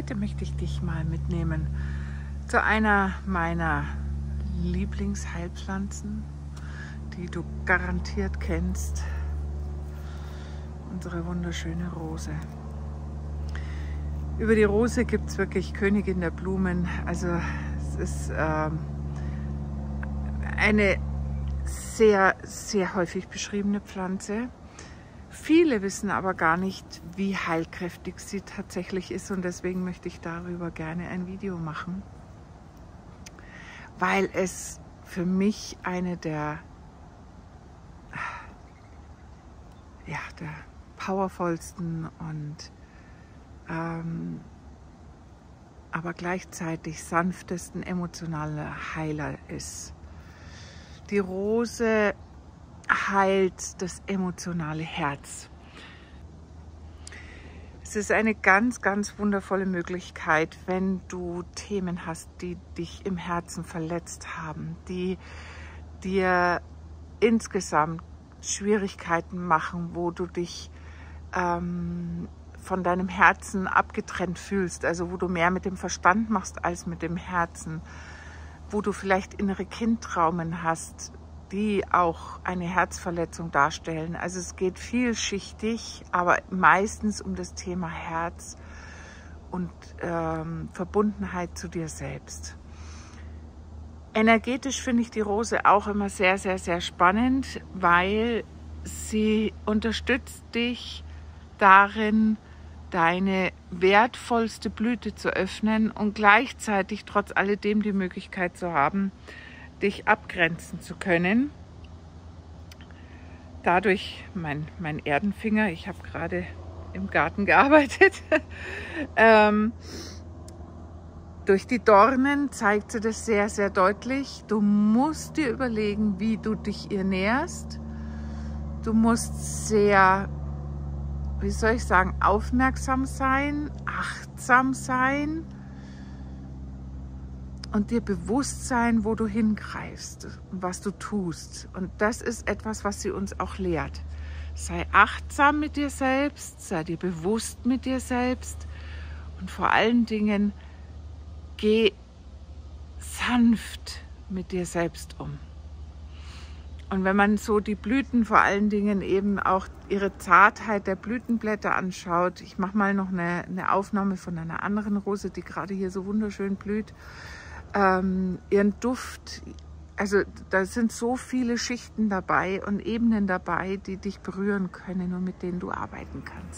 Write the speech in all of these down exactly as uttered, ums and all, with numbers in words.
Heute möchte ich dich mal mitnehmen zu einer meiner Lieblingsheilpflanzen, die du garantiert kennst. Unsere wunderschöne Rose. Über die Rose gibt es wirklich Königin der Blumen. Also es ist ähm, eine sehr, sehr häufig beschriebene Pflanze. Viele wissen aber gar nicht, wie heilkräftig sie tatsächlich ist, und deswegen möchte ich darüber gerne ein Video machen, weil es für mich eine der, ja, der powervollsten und ähm, aber gleichzeitig sanftesten emotionalen Heiler ist. Die Rose heilt das emotionale Herz. Es ist eine ganz, ganz wundervolle Möglichkeit, wenn du Themen hast, die dich im Herzen verletzt haben, die dir insgesamt Schwierigkeiten machen, wo du dich ähm, von deinem Herzen abgetrennt fühlst, also wo du mehr mit dem Verstand machst als mit dem Herzen, wo du vielleicht innere Kindtraumen hast, die auch eine Herzverletzung darstellen. Also es geht vielschichtig, aber meistens um das Thema Herz und ähm, Verbundenheit zu dir selbst. Energetisch finde ich die Rose auch immer sehr, sehr, sehr spannend, weil sie unterstützt dich darin, deine wertvollste Blüte zu öffnen und gleichzeitig trotz alledem die Möglichkeit zu haben, dich abgrenzen zu können. Dadurch, mein, mein Erdenfinger, ich habe gerade im Garten gearbeitet, ähm, durch die Dornen zeigt sie das sehr, sehr deutlich. Du musst dir überlegen, wie du dich ihr näherst. Du musst sehr, wie soll ich sagen, aufmerksam sein, achtsam sein und dir bewusst sein, wo du hingreifst und was du tust. Und das ist etwas, was sie uns auch lehrt. Sei achtsam mit dir selbst, sei dir bewusst mit dir selbst und vor allen Dingen geh sanft mit dir selbst um. Und wenn man so die Blüten, vor allen Dingen eben auch ihre Zartheit der Blütenblätter anschaut, ich mache mal noch eine, eine Aufnahme von einer anderen Rose, die gerade hier so wunderschön blüht, ähm, ihren Duft, also da sind so viele Schichten dabei und Ebenen dabei, die dich berühren können und mit denen du arbeiten kannst.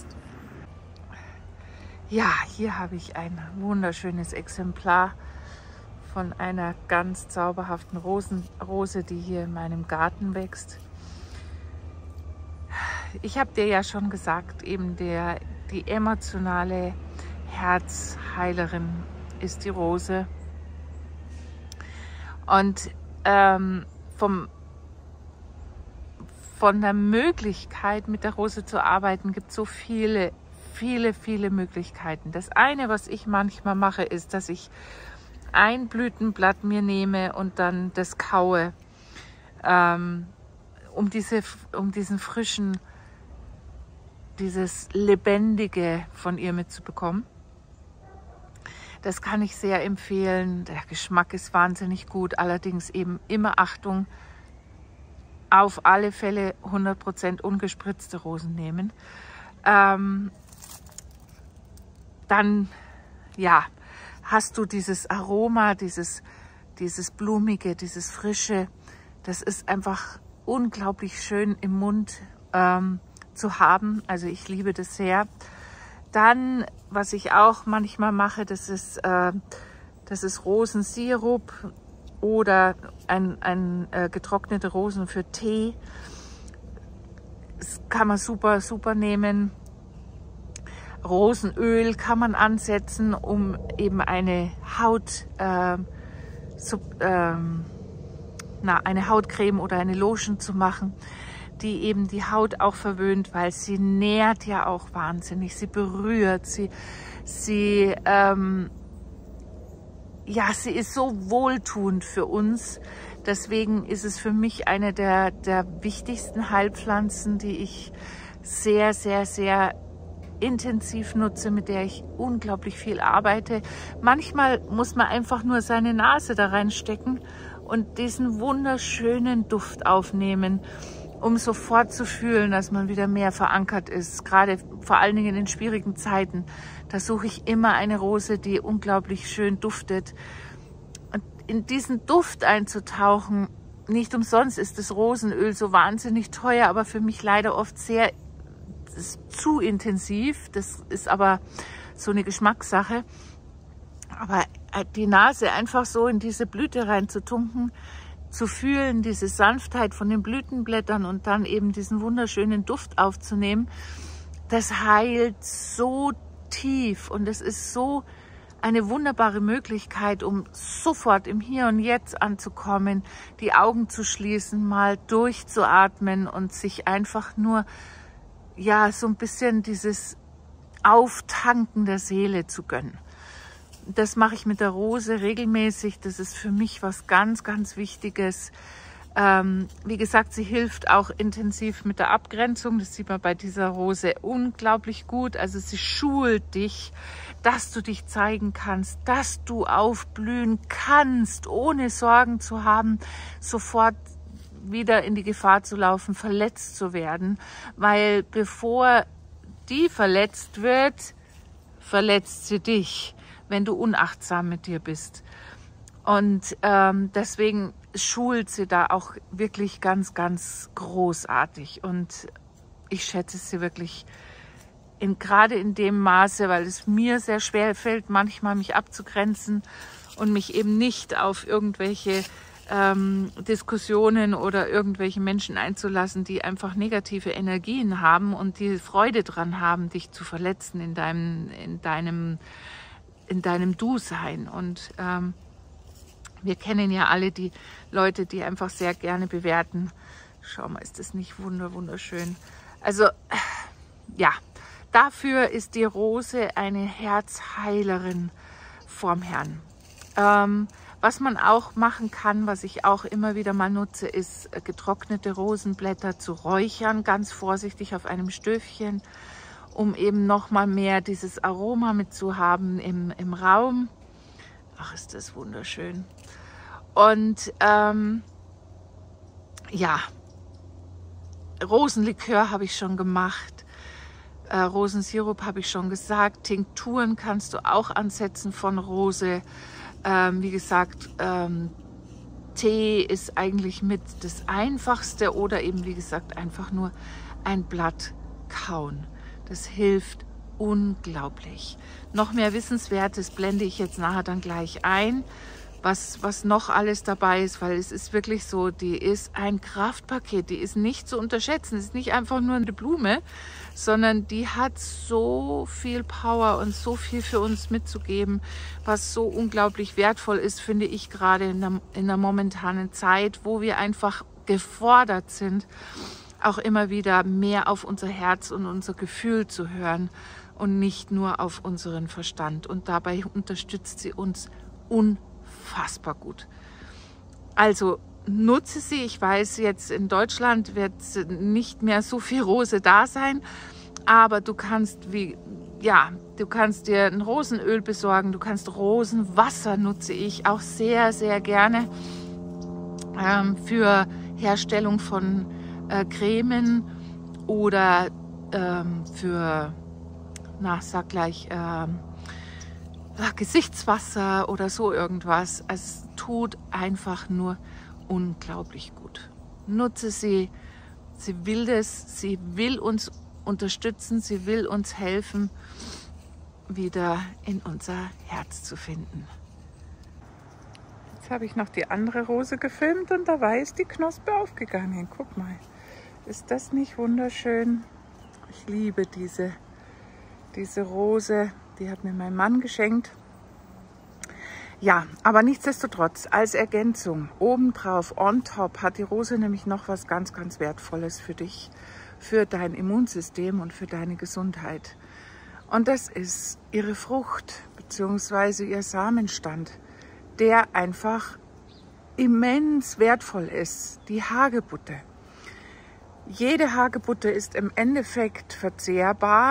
Ja, hier habe ich ein wunderschönes Exemplar von einer ganz zauberhaften Rosen, Rose, die hier in meinem Garten wächst. Ich habe dir ja schon gesagt, eben der, die emotionale Herzheilerin ist die Rose. Und ähm, vom, von der Möglichkeit, mit der Rose zu arbeiten, gibt es so viele, viele, viele Möglichkeiten. Das eine, was ich manchmal mache, ist, dass ich ein Blütenblatt mir nehme und dann das kaue, ähm, um, diese, um diesen frischen, dieses Lebendige von ihr mitzubekommen. Das kann ich sehr empfehlen. Der Geschmack ist wahnsinnig gut, allerdings eben immer Achtung, auf alle Fälle hundert Prozent ungespritzte Rosen nehmen. Ähm, dann, ja, hast du dieses Aroma, dieses, dieses Blumige, dieses Frische. Das ist einfach unglaublich schön im Mund ähm, zu haben. Also ich liebe das sehr. Dann, was ich auch manchmal mache, das ist, äh, das ist Rosensirup oder ein, ein äh, getrocknete Rosen für Tee. Das kann man super, super nehmen. Rosenöl kann man ansetzen, um eben eine Haut, äh, sub, äh, na, eine Hautcreme oder eine Lotion zu machen, die eben die Haut auch verwöhnt, weil sie nährt ja auch wahnsinnig, sie berührt, sie, sie, ähm, ja, sie ist so wohltuend für uns. Deswegen ist es für mich eine der, der wichtigsten Heilpflanzen, die ich sehr, sehr, sehr intensiv nutze, mit der ich unglaublich viel arbeite. Manchmal muss man einfach nur seine Nase da reinstecken und diesen wunderschönen Duft aufnehmen, um sofort zu fühlen, dass man wieder mehr verankert ist. Gerade vor allen Dingen in schwierigen Zeiten. Da suche ich immer eine Rose, die unglaublich schön duftet. Und in diesen Duft einzutauchen, nicht umsonst ist das Rosenöl so wahnsinnig teuer, aber für mich leider oft sehr zu intensiv. Das ist aber so eine Geschmackssache. Aber die Nase einfach so in diese Blüte reinzutunken, zu fühlen, diese Sanftheit von den Blütenblättern und dann eben diesen wunderschönen Duft aufzunehmen, das heilt so tief und es ist so eine wunderbare Möglichkeit, um sofort im Hier und Jetzt anzukommen, die Augen zu schließen, mal durchzuatmen und sich einfach nur, ja, so ein bisschen dieses Auftanken der Seele zu gönnen. Das mache ich mit der Rose regelmäßig. Das ist für mich was ganz, ganz Wichtiges. Ähm, wie gesagt, sie hilft auch intensiv mit der Abgrenzung. Das sieht man bei dieser Rose unglaublich gut. Also sie schult dich, dass du dich zeigen kannst, dass du aufblühen kannst, ohne Sorgen zu haben, sofort wieder in die Gefahr zu laufen, verletzt zu werden. Weil bevor die verletzt wird, verletzt sie dich, wenn du unachtsam mit dir bist. Und ähm, deswegen schult sie da auch wirklich ganz, ganz großartig. Und ich schätze sie wirklich in, gerade in dem Maße, weil es mir sehr schwer fällt, manchmal mich abzugrenzen und mich eben nicht auf irgendwelche ähm, Diskussionen oder irgendwelche Menschen einzulassen, die einfach negative Energien haben und die Freude dran haben, dich zu verletzen in deinem, in deinem in deinem Du-Sein. Und ähm, wir kennen ja alle die Leute, die einfach sehr gerne bewerten. Schau mal, ist das nicht wunder, wunderschön. Also, ja, dafür ist die Rose eine Herzheilerin vorm Herrn. Ähm, was man auch machen kann, was ich auch immer wieder mal nutze, ist getrocknete Rosenblätter zu räuchern, ganz vorsichtig auf einem Stöfchen, um eben noch mal mehr dieses Aroma mitzuhaben im, im Raum. Ach, ist das wunderschön. Und ähm, ja, Rosenlikör habe ich schon gemacht. Äh, Rosensirup habe ich schon gesagt. Tinkturen kannst du auch ansetzen von Rose. Ähm, wie gesagt, ähm, Tee ist eigentlich mit das Einfachste oder eben, wie gesagt, einfach nur ein Blatt kauen. Das hilft unglaublich. Noch mehr Wissenswertes blende ich jetzt nachher dann gleich ein, was, was noch alles dabei ist, weil es ist wirklich so, die ist ein Kraftpaket, die ist nicht zu unterschätzen. Es ist nicht einfach nur eine Blume, sondern die hat so viel Power und so viel für uns mitzugeben, was so unglaublich wertvoll ist, finde ich, gerade in der, in der momentanen Zeit, wo wir einfach gefordert sind, auch immer wieder mehr auf unser Herz und unser Gefühl zu hören und nicht nur auf unseren Verstand. Und dabei unterstützt sie uns unfassbar gut. Also nutze sie. Ich weiß, jetzt in Deutschland wird nicht mehr so viel Rose da sein, aber du kannst, wie, ja, du kannst dir ein Rosenöl besorgen, du kannst Rosenwasser, nutze ich auch sehr, sehr gerne ähm, für Herstellung von Äh, Cremen oder ähm, für, na, sag gleich, ähm, Gesichtswasser oder so irgendwas. Es tut einfach nur unglaublich gut. Nutze sie, sie will das, sie will uns unterstützen, sie will uns helfen, wieder in unser Herz zu finden. Jetzt habe ich noch die andere Rose gefilmt und dabei ist die Knospe aufgegangen. Guck mal. Ist das nicht wunderschön? Ich liebe diese, diese Rose, die hat mir mein Mann geschenkt. Ja, aber nichtsdestotrotz, als Ergänzung, obendrauf, on top, hat die Rose nämlich noch was ganz, ganz Wertvolles für dich, für dein Immunsystem und für deine Gesundheit. Und das ist ihre Frucht bzw. ihr Samenstand, der einfach immens wertvoll ist, die Hagebutte. Jede Hagebutte ist im Endeffekt verzehrbar,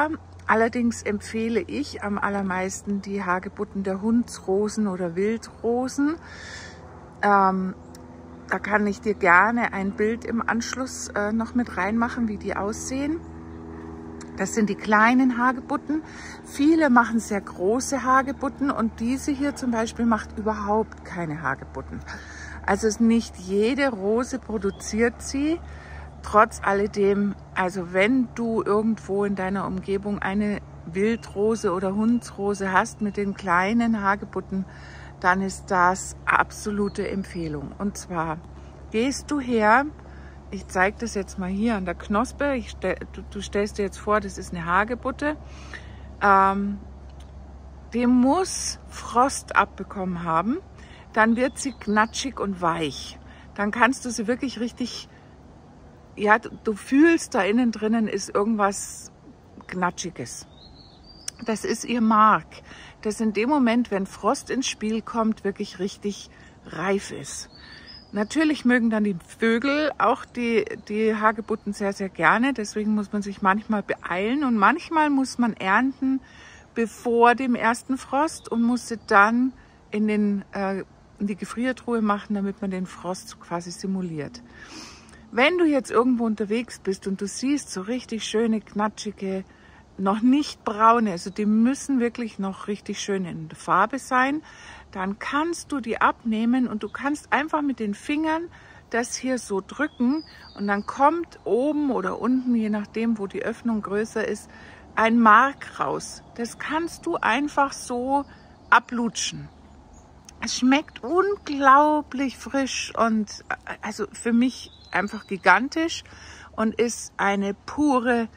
Allerdings empfehle ich am allermeisten die Hagebutten der Hundsrosen oder Wildrosen. Ähm, da kann ich dir gerne ein Bild im Anschluss äh, noch mit reinmachen, wie die aussehen. Das sind die kleinen Hagebutten. Viele machen sehr große Hagebutten und diese hier zum Beispiel macht überhaupt keine Hagebutten. Also nicht jede Rose produziert sie. Trotz alledem, also wenn du irgendwo in deiner Umgebung eine Wildrose oder Hundsrose hast mit den kleinen Hagebutten, dann ist das absolute Empfehlung. Und zwar gehst du her, ich zeige das jetzt mal hier an der Knospe, ich stell, du, du stellst dir jetzt vor, das ist eine Hagebutte, ähm, die muss Frost abbekommen haben, dann wird sie knatschig und weich. Dann kannst du sie wirklich richtig... Ja, du, du fühlst, da innen drinnen ist irgendwas Knatschiges. Das ist ihr Mark, das in dem Moment, wenn Frost ins Spiel kommt, wirklich richtig reif ist. Natürlich mögen dann die Vögel auch die, die Hagebutten sehr, sehr gerne. Deswegen muss man sich manchmal beeilen und manchmal muss man ernten bevor dem ersten Frost und muss sie dann in, den, äh, in die Gefriertruhe machen, damit man den Frost quasi simuliert. Wenn du jetzt irgendwo unterwegs bist und du siehst so richtig schöne, knatschige, noch nicht braune, also die müssen wirklich noch richtig schön in der Farbe sein, dann kannst du die abnehmen und du kannst einfach mit den Fingern das hier so drücken und dann kommt oben oder unten, je nachdem, wo die Öffnung größer ist, ein Mark raus. Das kannst du einfach so ablutschen. Es schmeckt unglaublich frisch und also für mich einfach gigantisch und ist eine pure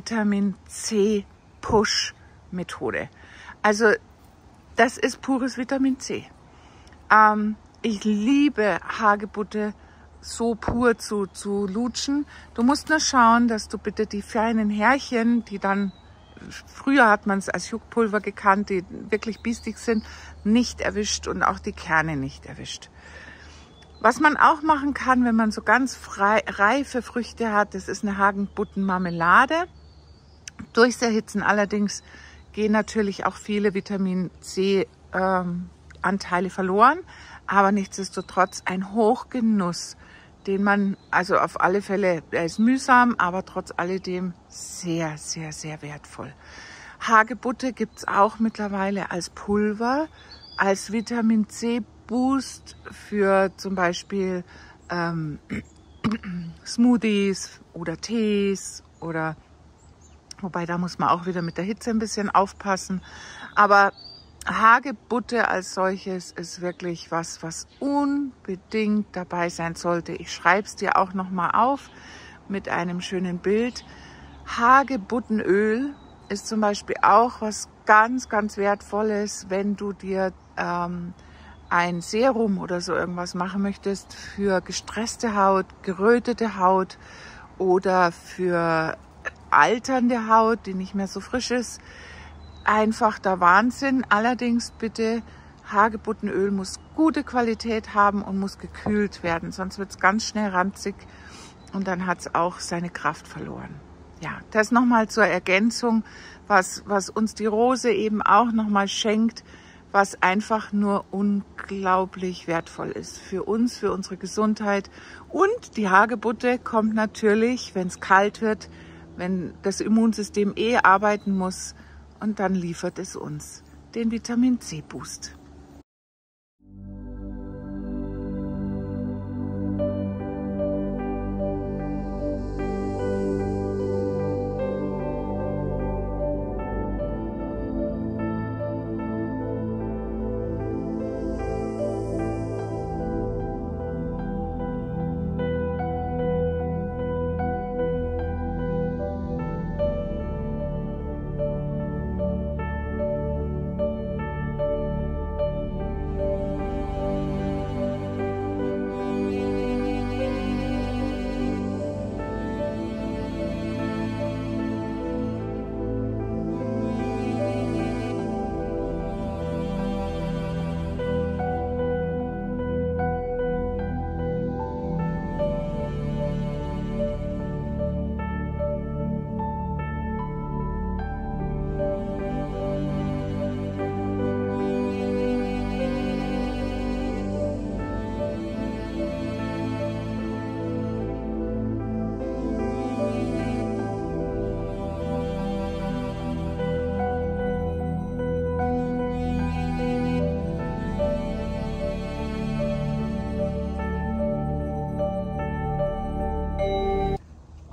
Vitamin-C-Push-Methode. Also das ist pures Vitamin C. Ähm, ich liebe Hagebutte so pur zu, zu lutschen. Du musst nur schauen, dass du bitte die feinen Härchen, die dann, früher hat man es als Juckpulver gekannt, die wirklich biestig sind, nicht erwischt und auch die Kerne nicht erwischt. Was man auch machen kann, wenn man so ganz frei, reife Früchte hat, das ist eine Hagebuttenmarmelade. Durchs Erhitzen allerdings gehen natürlich auch viele Vitamin-C-Anteile ähm, verloren, aber nichtsdestotrotz ein Hochgenuss, den man, also auf alle Fälle, er ist mühsam, aber trotz alledem sehr, sehr, sehr wertvoll. Hagebutte gibt es auch mittlerweile als Pulver, als Vitamin-C-Boost für zum Beispiel ähm, Smoothies oder Tees oder, wobei da muss man auch wieder mit der Hitze ein bisschen aufpassen. Aber Hagebutte als solches ist wirklich was, was unbedingt dabei sein sollte. Ich schreibe es dir auch nochmal auf mit einem schönen Bild. Hagebuttenöl ist zum Beispiel auch was ganz, ganz Wertvolles, wenn du dir ähm, ein Serum oder so irgendwas machen möchtest für gestresste Haut, gerötete Haut oder für alternde Haut, die nicht mehr so frisch ist. Einfach der Wahnsinn. Allerdings bitte, Hagebuttenöl muss gute Qualität haben und muss gekühlt werden, sonst wird es ganz schnell ranzig und dann hat es auch seine Kraft verloren. Ja, das nochmal zur Ergänzung, was, was uns die Rose eben auch nochmal schenkt, was einfach nur unglaublich wertvoll ist für uns, für unsere Gesundheit. Und die Hagebutte kommt natürlich, wenn es kalt wird, wenn das Immunsystem eh arbeiten muss, und dann liefert es uns den Vitamin-C-Boost.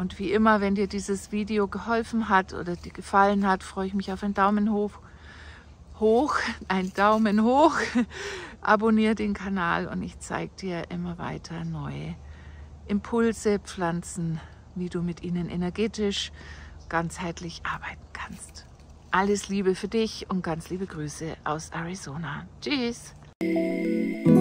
Und wie immer, wenn dir dieses Video geholfen hat oder dir gefallen hat, freue ich mich auf einen Daumen hoch. Hoch, ein Daumen hoch. Abonniere den Kanal und ich zeige dir immer weiter neue Impulse, Pflanzen, wie du mit ihnen energetisch, ganzheitlich arbeiten kannst. Alles Liebe für dich und ganz liebe Grüße aus Arizona. Tschüss!